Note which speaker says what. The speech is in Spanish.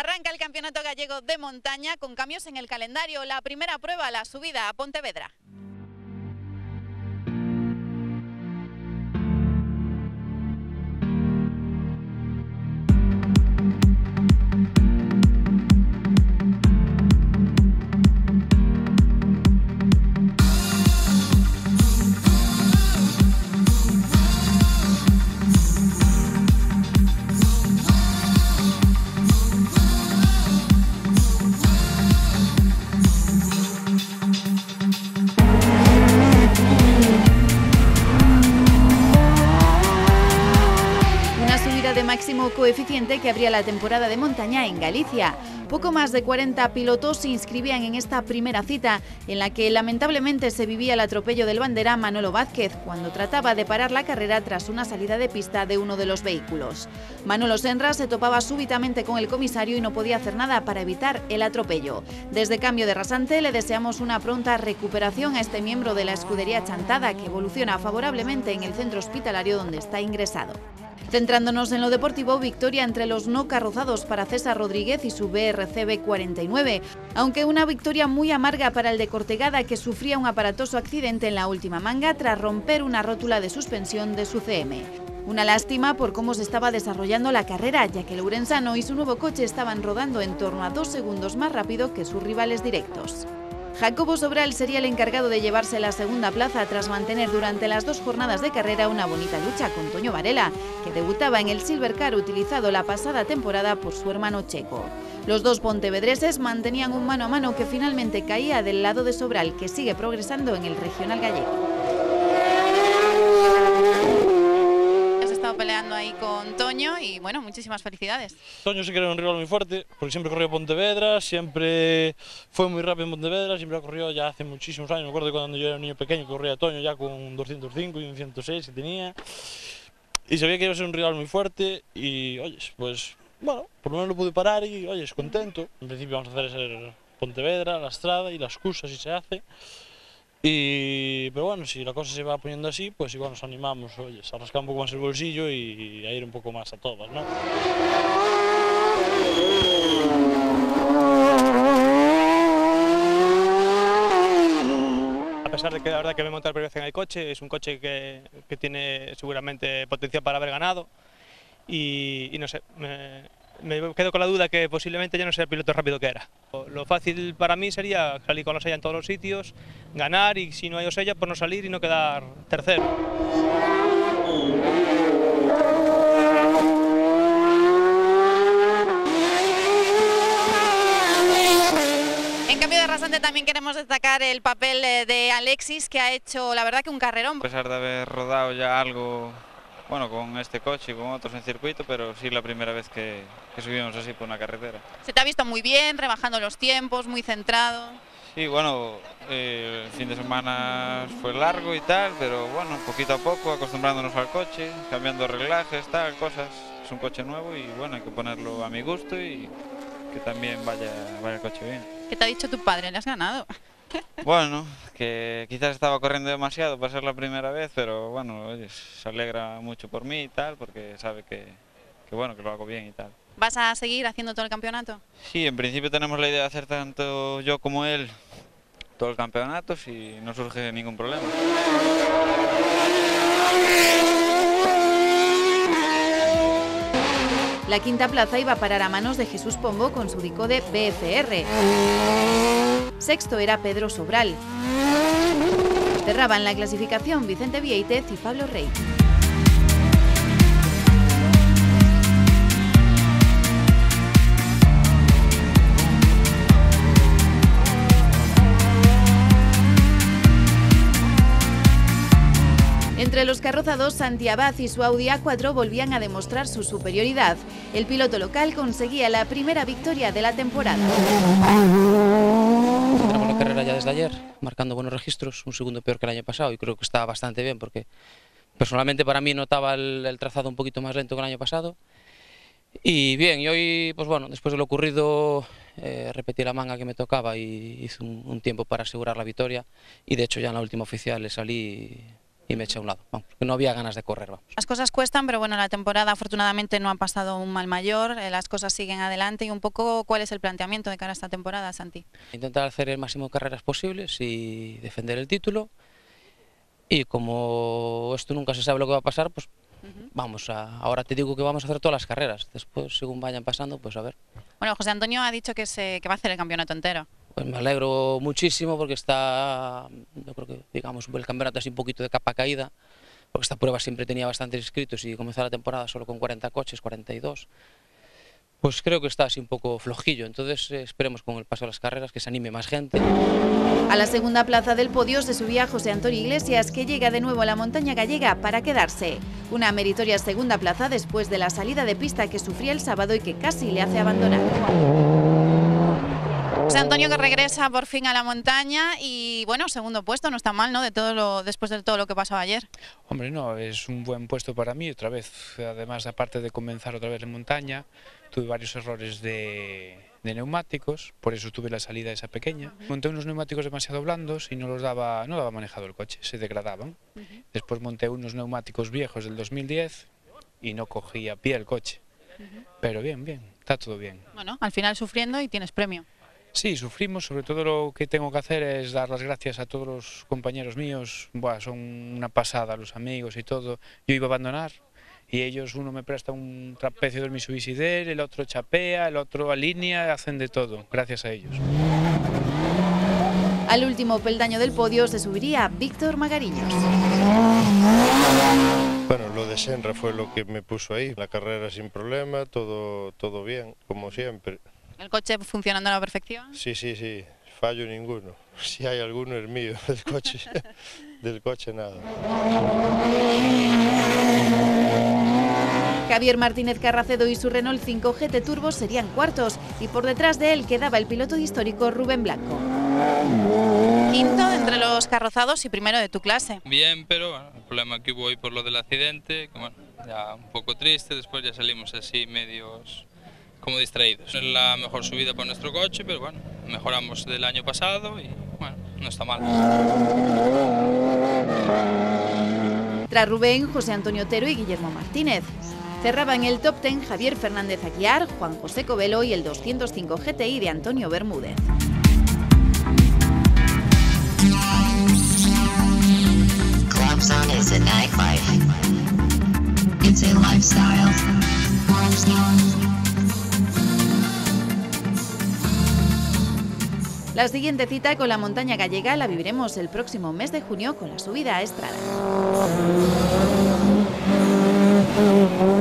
Speaker 1: Arranca el Campeonato Gallego de Montaña con cambios en el calendario. La primera prueba, la subida a Pontevedra. De máximo coeficiente que abría la temporada de montaña en Galicia. Poco más de 40 pilotos se inscribían en esta primera cita, en la que lamentablemente se vivía el atropello del bandera Manolo Vázquez cuando trataba de parar la carrera tras una salida de pista de uno de los vehículos. Manolo Senra se topaba súbitamente con el comisario y no podía hacer nada para evitar el atropello. Desde Cambio de Rasante le deseamos una pronta recuperación a este miembro de la escudería Chantada, que evoluciona favorablemente en el centro hospitalario donde está ingresado. Centrándonos en lo deportivo, victoria entre los no carrozados para César Rodríguez y su BRC B49, aunque una victoria muy amarga para el de Cortegada, que sufría un aparatoso accidente en la última manga tras romper una rótula de suspensión de su CM. Una lástima por cómo se estaba desarrollando la carrera, ya que el urensano y su nuevo coche estaban rodando en torno a 2 segundos más rápido que sus rivales directos. Jacobo Sobral sería el encargado de llevarse la segunda plaza tras mantener durante las 2 jornadas de carrera una bonita lucha con Toño Varela, que debutaba en el Silvercar utilizado la pasada temporada por su hermano Checo. Los dos pontevedreses mantenían un mano a mano que finalmente caía del lado de Sobral, que sigue progresando en el regional gallego. Peleando ahí con Toño y bueno, muchísimas felicidades.
Speaker 2: Toño sí que era un rival muy fuerte, porque siempre corrió Pontevedra, siempre fue muy rápido en Pontevedra, siempre ha corrido ya hace muchísimos años. Me acuerdo de cuando yo era un niño pequeño, corría Toño ya con un 205 y un 106 que tenía, y sabía que iba a ser un rival muy fuerte y, oye, pues bueno, por lo menos lo pude parar y, oye, es contento. En principio vamos a hacer ese Pontevedra, la Estrada y la excusa si se hace. Pero bueno, si la cosa se va poniendo así, pues igual nos animamos, oye, a rascar un poco más el bolsillo y a ir un poco más a todas, ¿no?
Speaker 3: A pesar de que la verdad que me he montado la primera vez en el coche, es un coche que tiene seguramente potencial para haber ganado y no sé, me quedo con la duda que posiblemente ya no sea el piloto rápido que era. Lo fácil para mí sería salir con Osella en todos los sitios, ganar y si no hay Osella, pues no salir y no quedar tercero.
Speaker 1: En Cambio de Rasante también queremos destacar el papel de Alexis, que ha hecho la verdad que un carrerón.
Speaker 4: A pesar de haber rodado ya algo, bueno, con este coche y con otros en circuito, pero sí la primera vez que subimos así por una carretera.
Speaker 1: Se te ha visto muy bien, rebajando los tiempos, muy centrado.
Speaker 4: Sí, bueno, el fin de semana fue largo y tal, pero bueno, poquito a poco, acostumbrándonos al coche, cambiando reglajes, tal, cosas. Es un coche nuevo y bueno, hay que ponerlo a mi gusto y que también vaya el coche bien.
Speaker 1: ¿Qué te ha dicho tu padre? ¿Le has ganado?
Speaker 4: Bueno, que quizás estaba corriendo demasiado para ser la primera vez, pero bueno, oye, se alegra mucho por mí y tal, porque sabe que bueno, que lo hago bien y tal.
Speaker 1: ¿Vas a seguir haciendo todo el campeonato?
Speaker 4: Sí, en principio tenemos la idea de hacer tanto yo como él todo el campeonato si no surge ningún problema.
Speaker 1: La quinta plaza iba a parar a manos de Jesús Pombo con su Dicode BFR. Sexto era Pedro Sobral. Cerraban la clasificación Vicente Vieitez y Pablo Rey. Entre los carrozados, Santi Abad y su Audi A4 volvían a demostrar su superioridad. El piloto local conseguía la primera victoria de la temporada.
Speaker 5: Tenemos la carrera ya desde ayer, marcando buenos registros, un segundo peor que el año pasado y creo que está bastante bien porque personalmente para mí notaba el trazado un poquito más lento que el año pasado. Y bien, y hoy, pues bueno, después de lo ocurrido, repetí la manga que me tocaba y hice un tiempo para asegurar la victoria y de hecho ya en la última oficial le salí y me eché a un lado, vamos, que no había ganas de correr, vamos.
Speaker 6: Las cosas cuestan, pero bueno, la temporada afortunadamente no ha pasado un mal mayor, las cosas siguen adelante y un poco ¿cuál es el planteamiento de cara a esta temporada, Santi?
Speaker 5: Intentar hacer el máximo de carreras posibles y defender el título, y como esto nunca se sabe lo que va a pasar, pues ahora te digo que vamos a hacer todas las carreras, después según vayan pasando, pues a ver.
Speaker 6: Bueno, José Antonio ha dicho que va a hacer el campeonato entero.
Speaker 5: Pues me alegro muchísimo porque yo creo que digamos el campeonato así un poquito de capa caída, porque esta prueba siempre tenía bastantes inscritos y comenzó la temporada solo con 40 coches, 42. Pues creo que está así un poco flojillo, entonces esperemos con el paso de las carreras que se anime más gente.
Speaker 1: A la segunda plaza del podio se subía José Antonio Iglesias, que llega de nuevo a la montaña gallega para quedarse. Una meritoria segunda plaza después de la salida de pista que sufría el sábado y que casi le hace abandonar.
Speaker 6: José Antonio que regresa por fin a la montaña y bueno, segundo puesto, no está mal, ¿no? Después de todo lo que pasó ayer.
Speaker 7: Hombre, no, es un buen puesto para mí otra vez. Además, aparte de comenzar otra vez en montaña, tuve varios errores de neumáticos, por eso tuve la salida esa pequeña. Monté unos neumáticos demasiado blandos y no daba manejado el coche, se degradaban. Después monté unos neumáticos viejos del 2010 y no cogía pie el coche. Pero bien, está todo bien.
Speaker 6: Bueno, al final sufriendo y tienes premio.
Speaker 7: Sí, sufrimos, sobre todo lo que tengo que hacer es dar las gracias a todos los compañeros míos, son una pasada, los amigos y todo. Yo iba a abandonar y ellos, uno me presta un trapecio del Mitsubishi D, el otro chapea, el otro alinea, hacen de todo, gracias a ellos.
Speaker 1: Al último peldaño del podio se subiría Víctor Magariños.
Speaker 8: Bueno, lo de Senra fue lo que me puso ahí, la carrera sin problema, todo bien, como siempre.
Speaker 6: ¿El coche funcionando a la perfección?
Speaker 8: Sí, fallo ninguno. Si hay alguno es mío, del coche nada.
Speaker 1: Javier Martínez Carracedo y su Renault 5 GT Turbo serían cuartos y por detrás de él quedaba el piloto histórico Rubén Blanco.
Speaker 6: Quinto entre los carrozados y primero de tu clase.
Speaker 9: Bien, pero bueno, el problema que hubo hoy por lo del accidente, que bueno, ya un poco triste, después ya salimos así medios como distraídos. No es la mejor subida para nuestro coche, pero bueno, mejoramos del año pasado y bueno, no está mal.
Speaker 1: Tras Rubén, José Antonio Otero y Guillermo Martínez. Cerraban el top 10 Javier Fernández Aguiar, Juan José Covelo y el 205 GTI de Antonio Bermúdez.
Speaker 10: Clubzone is a nightlife. It's a lifestyle.
Speaker 1: La siguiente cita con la montaña gallega la viviremos el próximo mes de junio con la subida a Estrada.